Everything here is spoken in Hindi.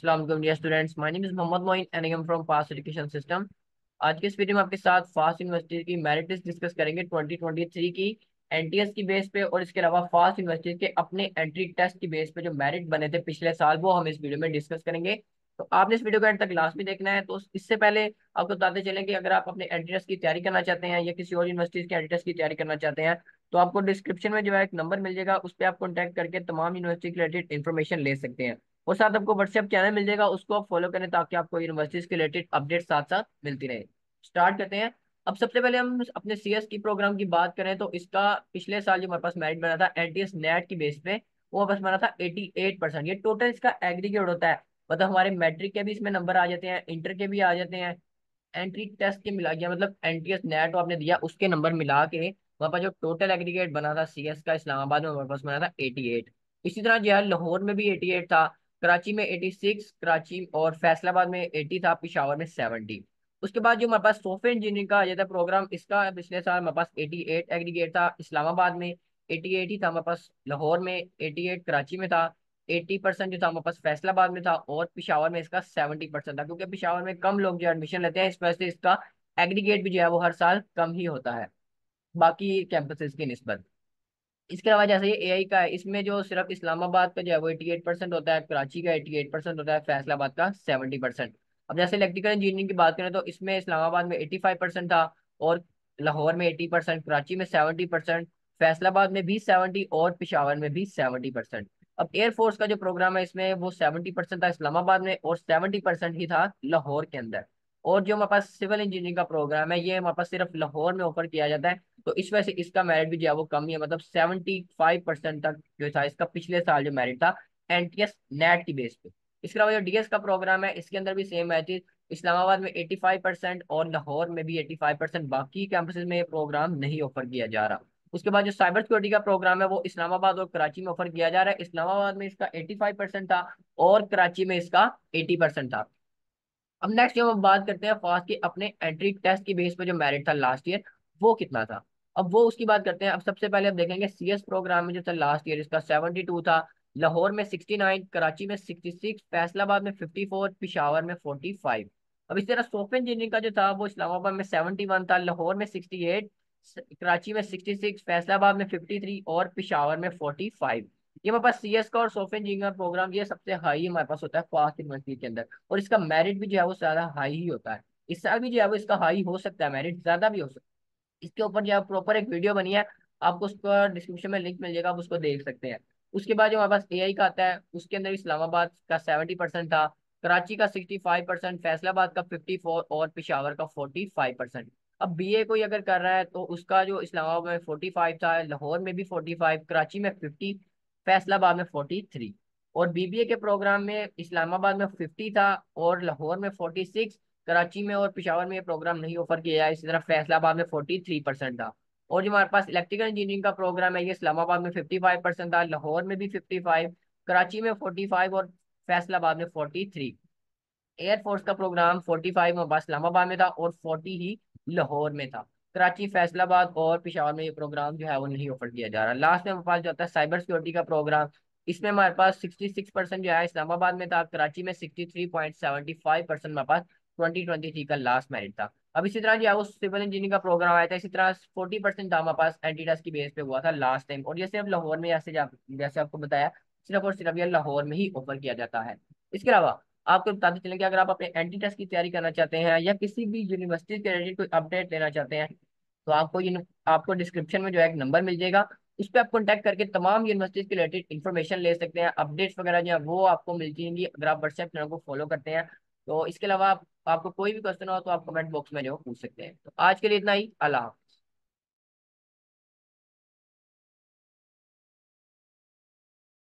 अस्सलाम वालेकुम dear students, my name is Mohammad Moin and I am from pass education system. आज के इस वीडियो में आपके साथ फास्ट यूनिवर्सिटी की मेरिट लिस्ट डिस्कस करेंगे 2023 की एनटीएस की बेस पे, और इसके अलावा फास्ट यूनिवर्सिटी के अपने एंट्री टेस्ट की बेस पे जो मेरिट बने थे पिछले साल वो हम इस वीडियो में डिस्कस करेंगे। तो आपने इस वीडियो को एंड तक लास्ट में देखना है। तो इससे पहले आपको बताते चलें कि अगर आप अपने एंट्री टेस्ट की तैयारी करना चाहते हैं या किसी और यूनिवर्सिटीज के एंट्री टेस्ट की तैयारी करना चाहते हैं, तो आपको डिस्क्रिप्शन में जो है एक नंबर मिल जाएगा, उस पर आप कॉन्टैक्ट करके तमाम यूनिवर्सिटी के रिलेटेड इन्फॉर्मेशन ले सकते हैं। और साथ आपको व्हाट्सएप चैनल मिल जाएगा, उसको आप फॉलो करें ताकि आपको यूनिवर्सिटीज के रिलेटेड अपडेट साथ साथ मिलती रहे। स्टार्ट करते हैं। अब सबसे पहले हम अपने सीएस की प्रोग्राम की बात करें तो इसका पिछले साल जो हमारे पास मेरिट बना था एनटीएस नेट की बेस पे, वो हमारे पास बना था 88%। ये टोटल इसका एग्रीगेट होता है, मतलब हमारे मैट्रिक के भी इसमें नंबर आ जाते हैं, इंटर के भी आ जाते हैं, एंट्री टेस्ट के मिला गया, मतलब एनटीएस नेट आपने दिया उसके नंबर मिला के वहाँ पर जो टोटल एग्रीगेट बना था सीएस का इस्लामाबाद में हमारे पास बना था 88। इसी तरह जो है लाहौर में भी 88 था, कराची में 86, कराची और फैसलाबाद में 80 था, पिशावर में 70। उसके बाद जो हमारे पास सॉफ्टवेयर इंजीनियरिंग का आ जाता है प्रोग्राम, इसका पिछले साल हमारे पास 88 एग्रीगेट था, इस्लामाबाद में 88 ही था हमारे पास, लाहौर में 88, कराची में था 80% जो था हमारे पास, फैसलाबाद में था, और पिशावर में इसका 70% था, क्योंकि पिशावर में कम लोग जो एडमिशन लेते हैं इस वजह से इसका एग्रीगेट भी जो है वो हर साल कम ही होता है बाकी कैंपसेस की निस्बत। इसके अलावा जैसे ये एआई का है, इसमें जो सिर्फ इस्लामाबाद का जो है वो 88% होता है, कराची का 88% होता है, फैसलाबाद का 70%। अब जैसे इलेक्ट्रिकल इंजीनियरिंग की बात करें तो इसमें इस्लामाबाद में 85% था, और लाहौर में 80%, कराची में 70%, फैसलाबाद में भी 70 और पिशावर में भी 70%। अब एयरफोर्स का जो प्रोग्राम है इसमें वो 70% था इस्लामाबाद में और 70% ही था लाहौर के अंदर। और जो हमारे पास सिविल इंजीनियरिंग का प्रोग्राम है ये हमारे पास सिर्फ लाहौर में ऑफर किया जाता है, तो इस वजह से इसका मेरिट भी जो है वो कम ही है, मतलब 75% तक जो था इसका पिछले साल जो मेरिट था एनटीएस नेट की बेस पे। इसके अलावा जो डीएस का प्रोग्राम है इसके अंदर भी सेम है चीज, इस्लामाबाद में 85% और लाहौर में भी 85%, बाकी कैंपसेस में ये प्रोग्राम नहीं ऑफर किया जा रहा। उसके बाद जो साइबर सिक्योरिटी का प्रोग्राम है वो इस्लामाबाद और कराची में ऑफर किया जा रहा है, इस्लामाबाद में इसका 85% था और कराची में इसका 80% था। अब नेक्स्ट जो हम बात करते हैं फास्ट की अपने एंट्री टेस्ट की बेस पे जो मेरिट था लास्ट ईयर वो कितना था। अब वो उसकी बात करते हैं। अब सबसे पहले हम देखेंगे सीएस प्रोग्राम में जो था लास्ट ईयर इसका 72 था, लाहौर में 69, कराची में 66, फैसलाबाद में 54, पिशावर में 45। अब इस तरह सॉफ्टवेयर इंजीनियरिंग का जो था वो इस्लामाबाद में 71 था, लाहौर में 68, कराची में 66, फैसलाबाद में 53 और पिशावर में 45। ये हमारे पास सीएस का और सॉफ्टवेयर इंजीनियरिंग का प्रोग्राम ये सबसे हाई हमारे पास होता है फास्ट यूनिवर्सिटी के अंदर, और इसका मेरिट भी जो है वो ज्यादा हाई ही होता है। इस साल भी जो है वो इसका हाई हो सकता है, मेरिट ज्यादा भी हो सकता है। इसके ऊपर जो है प्रॉपर एक वीडियो बनी है, आपको उसका डिस्क्रिप्शन में लिंक मिल जाएगा, आप उसको देख सकते हैं। उसके बाद जो हमारे पास एआई का आता है उसके अंदर इस्लामाबाद का 70% था, कराची का 65%, फैसलाबाद का 54 और पिशावर का 45%। अब बीए कोई अगर कर रहा है तो उसका जो इस्लामाबाद में 45 था, लाहौर में भी 45, कराची में 50, फैसलाबाद में 43। और बीबीए के प्रोग्राम में इस्लामाबाद में 50 था और लाहौर में 46, कराची में और पिशावर में ये प्रोग्राम नहीं ऑफर किया है, इसी तरह फैसलाबाद में 43% था। और जो हमारे पास इलेक्ट्रिकल इंजीनियरिंग का प्रोग्राम है ये इस्लामाबाद में 55% था, लाहौर में भी 55, कराची में 45 और फैसलाबाद में 43। एयरफोर्स का प्रोग्राम 45 में इस्लामाबाद में था और 40 ही लाहौर में था। कराची, फैसलाबाद और पिशावर में ये प्रोग्राम जो है वो नहीं ऑफर किया जा रहा। लास्ट में हमारे पास जो होता है साइबर सिक्योरिटी का प्रोग्राम, इसमें हमारे पास 66% जो है इस्लामाबाद में था, कराची में 63.75% हमारे पास 2023 का लास्ट मेरिट था। अब इसी तरह जो है वो सिविल इंजीनियरिंग का प्रोग्राम आया था, इसी तरह 40% था हमारे पास एंटीटेस की बेस पे हुआ था लास्ट टाइम, और ये सिर्फ लाहौर में जैसे आपको बताया सिर्फ और सिर्फ ये लाहौर में ही ऑफर किया जाता है। इसके अलावा आपको बताते चलें कि अगर आप अपने एंटी टेस्ट की तैयारी करना चाहते हैं या किसी भी यूनिवर्सिटी के रिलेटेड कोई अपडेट लेना चाहते हैं, तो आपको डिस्क्रिप्शन में जो है एक नंबर मिल जाएगा, उस पर आप कॉन्टैक्ट करके तमाम यूनिवर्सिटीज के रिलेटेड इन्फॉर्मेशन ले सकते हैं। अपडेट्स वगैरह जो है वो आपको मिल जाएंगी अगर आप व्हाट्सएप चैनल को फॉलो करते हैं। तो इसके अलावा आपको कोई भी क्वेश्चन हो तो आप कमेंट बॉक्स में जो है पूछ सकते हैं। तो आज के लिए इतना ही, अल्लाह हाफ़िज़।